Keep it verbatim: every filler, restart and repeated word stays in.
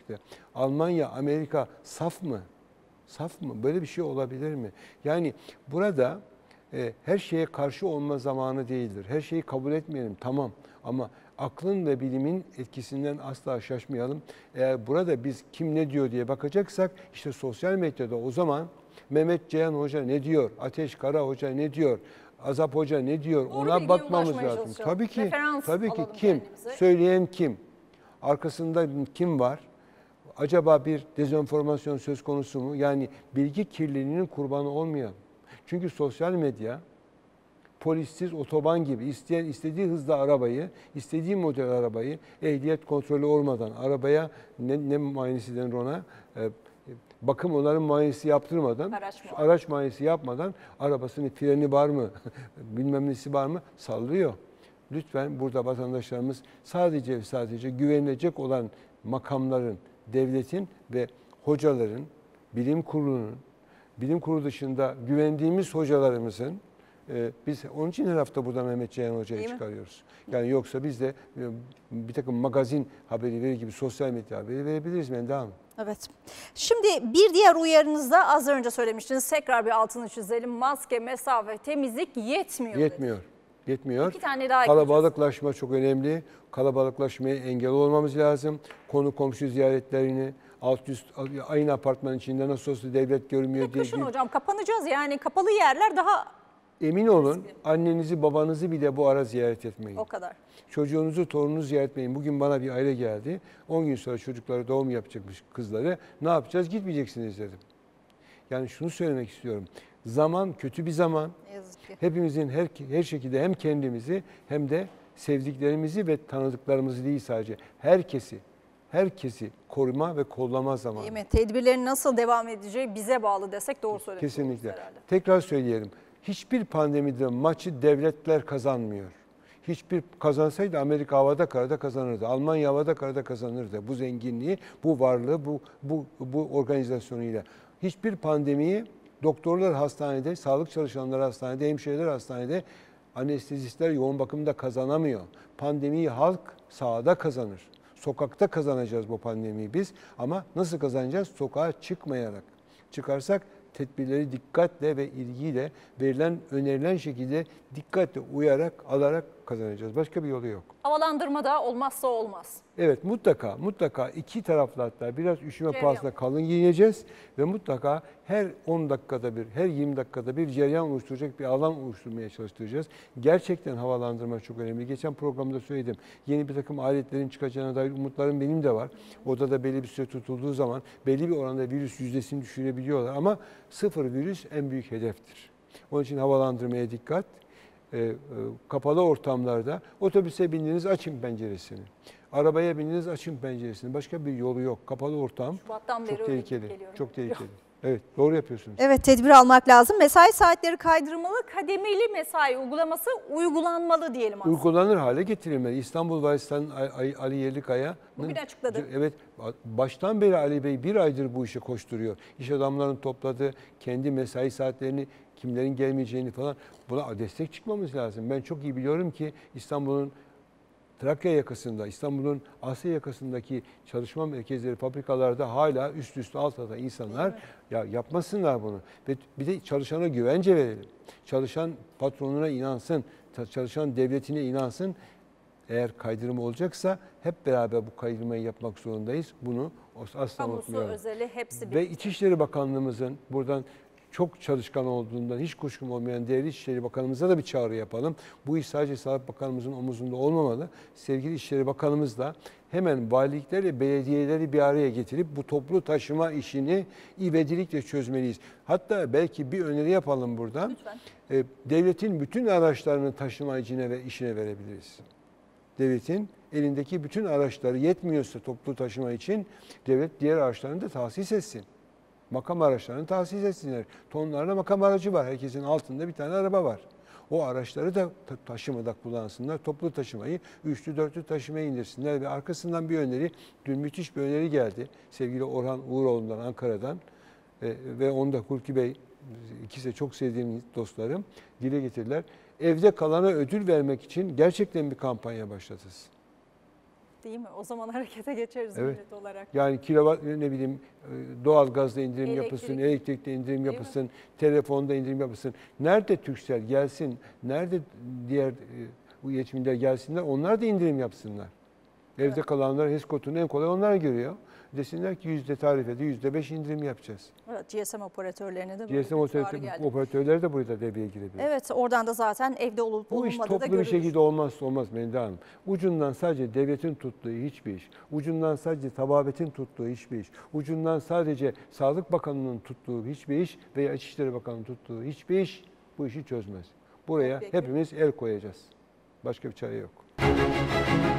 çıktı. Almanya, Amerika saf mı? Saf mı? Böyle bir şey olabilir mi? Yani burada e, her şeye karşı olma zamanı değildir. Her şeyi kabul etmeyelim, tamam. Ama aklın ve bilimin etkisinden asla şaşmayalım. Eğer burada biz kim ne diyor diye bakacaksak, işte sosyal medyada o zaman Mehmet Ceyhan Hoca ne diyor? Ateş Kara Hoca ne diyor? Azap Hoca ne diyor? Doğru Ona bakmamız lazım. Tabii ki, Referans tabii ki alalım kim? kendimize. Söyleyen kim? Arkasında kim var? Acaba bir dezenformasyon söz konusu mu? Yani bilgi kirliliğinin kurbanı olmayalım. Çünkü sosyal medya polissiz otoban gibi, isteyen istediği hızda arabayı, istediği model arabayı ehliyet kontrolü olmadan arabaya ne, ne muayenesi denir ona? Ee, bakım onların muayenesi yaptırmadan, Araç, araç muayenesi yapmadan arabasının freni var mı, bilmem nesi var mı sallıyor. Lütfen burada vatandaşlarımız sadece ve sadece güvenilecek olan makamların, devletin ve hocaların, bilim kurulunun, bilim kurulu dışında güvendiğimiz hocalarımızın, e, biz onun için her hafta buradan Mehmet Ceyhan Hoca'yı çıkarıyoruz. Yani yoksa biz de e, bir takım magazin haberi verir gibi sosyal medya haberi verebiliriz Melda Hanım. Evet. Şimdi bir diğer uyarınızda az önce söylemiştiniz. Tekrar bir altını çizelim. Maske, mesafe, temizlik yetmiyor. Yetmiyor. Dedi. Yetmiyor. İki tane daha Kalabalıklaşma çok önemli. Kalabalıklaşmaya engel olmamız lazım. Konu komşu ziyaretlerini, alt üst aynı apartmanın içinde nasıl olsa devlet görmüyor diye. Kışın hocam kapanacağız, yani kapalı yerler daha... Emin olun annenizi babanızı bile bu ara ziyaret etmeyin. O kadar. Çocuğunuzu torununuzu ziyaret etmeyin. Bugün bana bir aile geldi. on gün sonra çocukları doğum yapacakmış kızları. Ne yapacağız? Gitmeyeceksiniz dedim. Yani şunu söylemek istiyorum. Zaman kötü bir zaman. Hepimizin her, her şekilde hem kendimizi hem de sevdiklerimizi ve tanıdıklarımızı değil sadece herkesi, herkesi koruma ve kollama zamanı. Değil mi? Tedbirlerin nasıl devam edeceği bize bağlı desek doğru söylüyorsunuz. Kesinlikle. Tekrar söyleyelim. Hiçbir pandemide maçı devletler kazanmıyor. Hiçbir kazansaydı Amerika havada karada kazanırdı. Almanya havada karada kazanırdı. Bu zenginliği, bu varlığı, bu bu bu organizasyonuyla. Hiçbir pandemiyi doktorlar hastanede, sağlık çalışanları hastanede, hemşireler hastanede, anestezistler yoğun bakımda kazanamıyor. Pandemiyi halk sahada kazanır. Sokakta kazanacağız bu pandemiyi biz. Ama nasıl kazanacağız? Sokağa çıkmayarak. Çıkarsak tedbirleri dikkatle ve ilgiyle verilen, önerilen şekilde dikkatle uyarak, alarak kazanacağız. Başka bir yolu yok. Havalandırma da olmazsa olmaz. Evet, mutlaka mutlaka iki taraflı hatta biraz üşüme pahasına kalın giyineceğiz ve mutlaka her on dakikada bir, her yirmi dakikada bir cereyan oluşturacak bir alan oluşturmaya çalıştıracağız. Gerçekten havalandırma çok önemli. Geçen programda söyledim. Yeni bir takım aletlerin çıkacağına dair umutlarım benim de var. Odada belli bir süre tutulduğu zaman belli bir oranda virüs yüzdesini düşürebiliyorlar ama sıfır virüs en büyük hedeftir. Onun için havalandırmaya dikkat. E, e, kapalı ortamlarda otobüse bindiniz, açın penceresini. Arabaya bindiniz, açın penceresini. Başka bir yolu yok. Kapalı ortam Şubattan çok beri tehlikeli. Çok tehlikeli. Evet, doğru yapıyorsunuz. Evet, tedbir almak lazım. Mesai saatleri kaydırılmalı, kademeli mesai uygulaması uygulanmalı diyelim aslında. Uygulanır hale getirilmeli. İstanbul Valisi Ali Yerlikaya bugün açıkladı. Evet, baştan beri Ali Bey bir aydır bu işe koşturuyor. İş adamlarını topladı, kendi mesai saatlerini, kimlerin gelmeyeceğini falan, buna destek çıkmamız lazım. Ben çok iyi biliyorum ki İstanbul'un Trakya yakasında, İstanbul'un Asya yakasındaki çalışma merkezleri, fabrikalarda hala üst üste alt alta insanlar ya yapmasınlar bunu. Ve bir de çalışana güvence verelim. Çalışan patronuna inansın, çalışan devletine inansın. Eğer kaydırma olacaksa hep beraber bu kaydırmayı yapmak zorundayız. Bunu asla unutmayalım. Özeli hepsi Ve İçişleri Bakanlığımızın buradan çok çalışkan olduğundan hiç kuşkum olmayan değerli İçişleri Bakanımıza da bir çağrı yapalım. Bu iş sadece Sağlık Bakanımızın omuzunda olmamalı. Sevgili İçişleri Bakanımız da hemen valiliklerle belediyeleri bir araya getirip bu toplu taşıma işini ivedilikle çözmeliyiz. Hatta belki bir öneri yapalım buradan. Lütfen. Devletin bütün araçlarını taşıma işine ve işine verebiliriz. Devletin elindeki bütün araçları yetmiyorsa toplu taşıma için devlet diğer araçlarını da tahsis etsin. Makam araçlarını tahsis etsinler. Tonlarla makam aracı var. Herkesin altında bir tane araba var. O araçları da taşımada kullansınlar. Toplu taşımayı, üçlü dörtlü taşımaya indirsinler. Ve arkasından bir öneri, dün müthiş bir öneri geldi. Sevgili Orhan Uğuroğlu'ndan, Ankara'dan e, ve onda Hulki Bey, ikisi de çok sevdiğim dostlarım, dile getirdiler. Evde kalana ödül vermek için gerçekten bir kampanya başlatılsın. Değil mi? O zaman harekete geçeriz Evet. millet olarak. Yani kilowatt ne bileyim doğal gazda indirim Elektrik. yapılsın, elektrikte indirim Değil yapılsın, telefonda indirim yapılsın. Nerede Turkcell gelsin, nerede diğer e, bu yetkililer gelsinler, onlar da indirim yapsınlar. Evde Evet. kalanlar HES kodunu en kolay onlar görüyor. Desinler ki yüzde tarifede yüzde beş indirim yapacağız. Evet, G S M operatörlerine de böyle G S M bir çağrı operatör, geldi. operatörleri de burada devreye girebilir. Evet, oradan da zaten evde olup Bu iş olunmadığı da toplu bir görülür. şekilde olmazsa olmaz Melda Hanım. Ucundan sadece devletin tuttuğu hiçbir iş, ucundan sadece tababetin tuttuğu hiçbir iş, ucundan sadece Sağlık Bakanı'nın tuttuğu hiçbir iş veya İçişleri Bakanı'nın tuttuğu hiçbir iş bu işi çözmez. Buraya Peki. hepimiz el koyacağız. Başka bir çare yok.